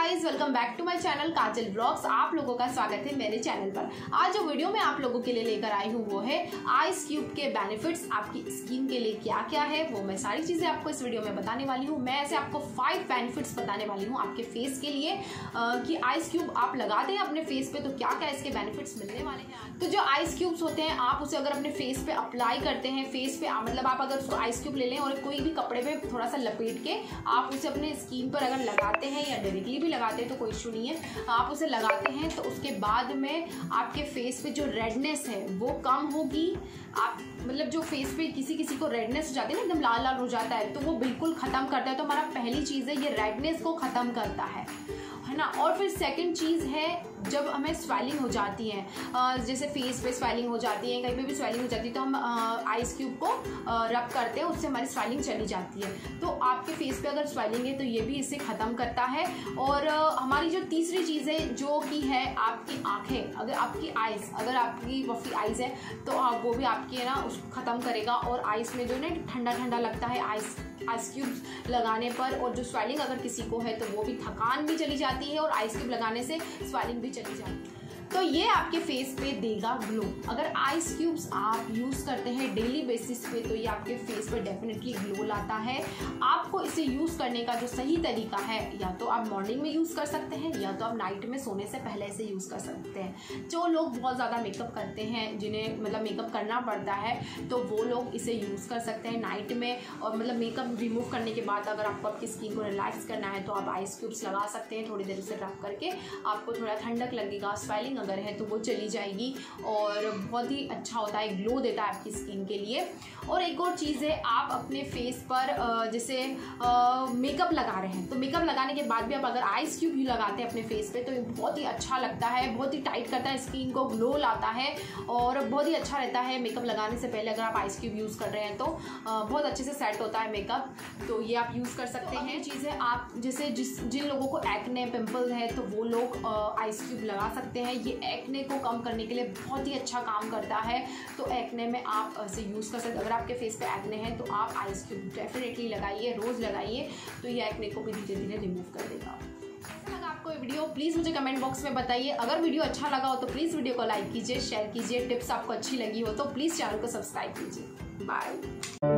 Guys, welcome back to my channel Kajal blogs. आप लोगों का स्वागत है मेरे चैनल पर। आज जो वीडियो मैं आप लोगों के लिए लेकर आई हूँ वो है आइस क्यूब के बेनिफिट्स आपकी स्किन के लिए क्या क्या है, वो मैं सारी चीज़ें आपको इस वीडियो में बताने वाली हूँ। मैं ऐसे आपको 5 बेनिफिट्स बताने वाली हूँ आपके फेस के लिए कि आइस क्यूब आप लगाते हैं अपने फेस पे तो क्या क्या इसके बेनिफिट्स मिलने वाले हैं। तो जो आइस क्यूब्स होते हैं आप उसे अगर अपने फेस पे अप्लाई करते हैं, फेस पे मतलब आप अगर उसको आइस क्यूब ले लें और कोई भी कपड़े पे थोड़ा सा लपेट के आप उसे अपने स्किन पर अगर लगाते हैं या डायरेक्टली भी लगाते हैं तो कोई इशू नहीं है। आप उसे लगाते हैं तो उसके बाद में आपके फेस पे जो रेडनेस है वो कम होगी। आप मतलब जो फेस पे किसी किसी को रेडनेस हो जाती है ना, एकदम लाल लाल हो जाता है, तो वो बिल्कुल ख़त्म करता है। तो हमारा पहली चीज़ है ये रेडनेस को ख़त्म करता है ना। और फिर सेकंड चीज़ है जब हमें स्वेलिंग हो जाती है, जैसे फेस पे स्वेलिंग हो जाती है, कहीं पे भी स्वेलिंग हो जाती है तो हम आइस क्यूब को रब करते हैं, उससे हमारी स्वेलिंग चली जाती है। तो आपके फेस पे अगर स्वेलिंग है तो ये भी इसे ख़त्म करता है। और हमारी जो तीसरी चीज़ है जो कि है आपकी आँखें, अगर आपकी आइज़, अगर आपकी वफ़ी आइज़ है तो वो भी आपकी है ना उसको ख़त्म करेगा। और आइस में जो है ना ठंडा ठंडा लगता है आइस क्यूब लगाने पर, और जो स्वेलिंग अगर किसी को है तो वो भी, थकान भी चली जाती है और आइस क्यूब लगाने से स्वेलिंग भी चली जाती है। तो ये आपके फेस पे देगा ग्लो। अगर आइस क्यूब्स आप यूज़ करते हैं डेली बेसिस पे तो ये आपके फेस पे डेफिनेटली ग्लो लाता है। आपको इसे यूज़ करने का जो सही तरीका है, या तो आप मॉर्निंग में यूज़ कर सकते हैं या तो आप नाइट में सोने से पहले इसे यूज़ कर सकते हैं। जो लोग बहुत ज़्यादा मेकअप करते हैं, जिन्हें मतलब मेकअप करना पड़ता है, तो वो लोग इसे यूज़ कर सकते हैं नाइट में। और मतलब मेकअप रिमूव करने के बाद अगर आपको आपकी स्किन को रिलैक्स करना है तो आप आइस क्यूब्स लगा सकते हैं। थोड़ी देर उसे रब करके आपको थोड़ा ठंडक लगेगा, स्वेलिंग अगर है तो वो चली जाएगी और बहुत ही अच्छा होता है, ग्लो देता है आपकी स्किन के लिए। और एक और चीज़ है, आप अपने फेस पर जैसे मेकअप लगा रहे हैं तो मेकअप लगाने के बाद भी आप अगर आइस क्यूब ही लगाते हैं अपने फेस पे तो ये बहुत ही अच्छा लगता है, बहुत ही टाइट करता है स्किन को, ग्लो लाता है और बहुत ही अच्छा रहता है। मेकअप लगाने से पहले अगर आप आइस क्यूब यूज़ कर रहे हैं तो बहुत अच्छे से सेट होता है मेकअप, तो ये आप यूज़ कर सकते हैं। चीज़ है, आप जैसे जिन लोगों को एक्ने पिंपल है तो वो लोग आइस क्यूब लगा सकते हैं। ये एक्ने को कम करने के लिए बहुत ही अच्छा काम करता है, तो एक्ने में आप इसे यूज़ कर सकते हैं। अगर आपके फेस पे एक्ने है तो आप आइस क्यूब डेफिनेटली लगाइए, रोज़ लगाइए, तो ये एक्ने को भी धीरे धीरे रिमूव कर देगा। कैसा लगा आपको ये वीडियो प्लीज़ मुझे कमेंट बॉक्स में बताइए। अगर वीडियो अच्छा लगा हो तो प्लीज़ वीडियो को लाइक कीजिए, शेयर कीजिए। टिप्स आपको अच्छी लगी हो तो प्लीज़ चैनल को सब्सक्राइब कीजिए। बाय।